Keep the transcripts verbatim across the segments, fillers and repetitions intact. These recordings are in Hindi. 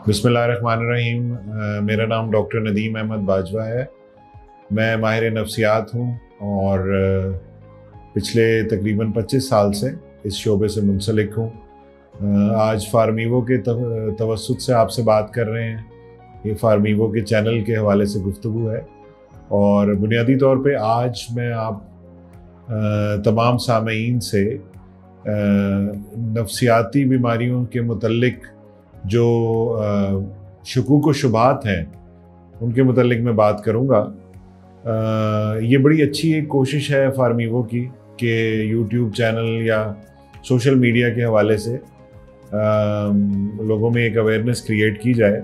बिस्मिल्लाहिर्रहमानिर्रहीम। अ, मेरा नाम डॉक्टर नदीम अहमद बाजवा है। मैं माहिर नफ्सियात हूँ और अ, पिछले तकरीबन पच्चीस साल से इस शोबे से मुंसलिक हूँ। अ, आज फार्मीवो के तव- तवस्सुत से आपसे बात कर रहे हैं। ये फार्मीवो के चैनल के हवाले से गुफ्तगू है और बुनियादी तौर पे आज मैं आप अ, तमाम सामीन से अ, नफ्सियाती बीमारियों के मुतल्लिक जो अ, शुकूक व शुबात हैं उनके मुतल्लिक मैं बात करूँगा। अ, ये बड़ी अच्छी एक कोशिश है फार्मीवो की कि यूट्यूब चैनल या सोशल मीडिया के हवाले से अ, लोगों में एक अवेयरनेस क्रिएट की जाए।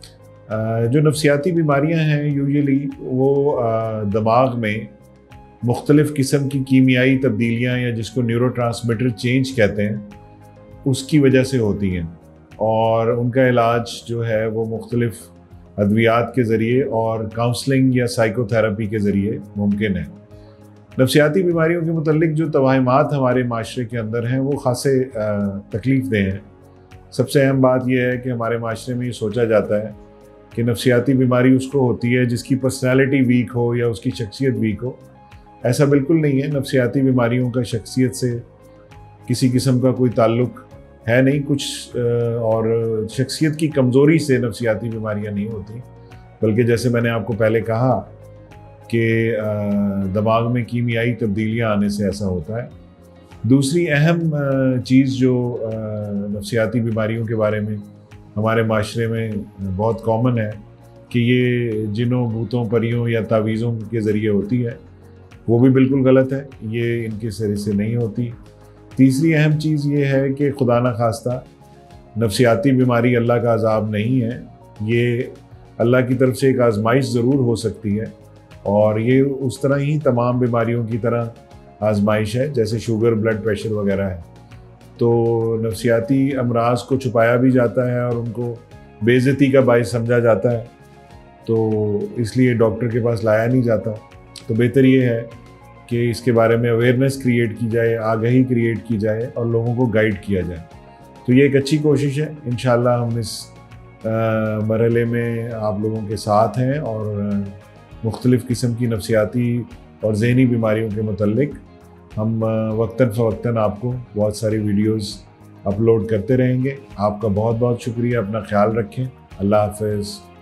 अ, जो नफ्सियाती बीमारियां हैं यूजुअली वो अ, दिमाग में मुख्तलिफ़ किस्म की कीमियाई तब्दीलियाँ या जिसको न्यूरोट्रांसमीटर चेंज कहते हैं उसकी वजह से होती हैं और उनका इलाज जो है वो मुख्तलिफ़ अद्वियात के ज़रिए और काउंसलिंग या साइकोथेरेपी के ज़रिए मुमकिन है। नफ्सियाती बीमारियों के मुतल्लिक जो तवाहमात हमारे माशरे के अंदर हैं वो ख़ासे तकलीफ़ देह हैं। सबसे अहम बात यह है कि हमारे माशरे में ये सोचा जाता है कि नफ्सियाती बीमारी उसको होती है जिसकी पर्सनैलिटी वीक हो या उसकी शख्सियत वीक हो। ऐसा बिल्कुल नहीं है। नफ्सियाती बीमारियों का शख्सियत से किसी किस्म का कोई ताल्लुक़ है नहीं। कुछ और शख्सियत की कमज़ोरी से नफ्सियाती बीमारियां नहीं होती, बल्कि जैसे मैंने आपको पहले कहा कि दिमाग में कीमियाई तब्दीलियां आने से ऐसा होता है। दूसरी अहम चीज़ जो नफ्सियाती बीमारियों के बारे में हमारे माशरे में बहुत कॉमन है कि ये जिनों भूतों परियों या तावीज़ों के ज़रिए होती है, वो भी बिल्कुल गलत है। ये इनके सिरे से नहीं होती। तीसरी अहम चीज़ ये है कि खुदा न खास्ता नफ्सियाती बीमारी अल्लाह का अज़ाब नहीं है। ये अल्लाह की तरफ से एक आजमाइश ज़रूर हो सकती है और ये उस तरह ही तमाम बीमारियों की तरह आजमाइश है जैसे शुगर, ब्लड प्रेशर वगैरह है। तो नफ्सियाती अमराज को छुपाया भी जाता है और उनको बेइज्जती का बाइस समझा जाता है, तो इसलिए डॉक्टर के पास लाया नहीं जाता। तो बेहतर ये है कि इसके बारे में अवेयरनेस क्रिएट की जाए, आगाही क्रिएट की जाए और लोगों को गाइड किया जाए। तो ये एक अच्छी कोशिश है। इंशाल्लाह हम इस मरहले में आप लोगों के साथ हैं और मुख्तलिफ़ किस्म की नफ्सियाती और ज़हनी बीमारियों के मुतल्लिक हम वक्तन फ़वक्तन आपको बहुत सारी वीडियोज़ अपलोड करते रहेंगे। आपका बहुत बहुत शुक्रिया। अपना ख्याल रखें। अल्लाह हाफ़िज़।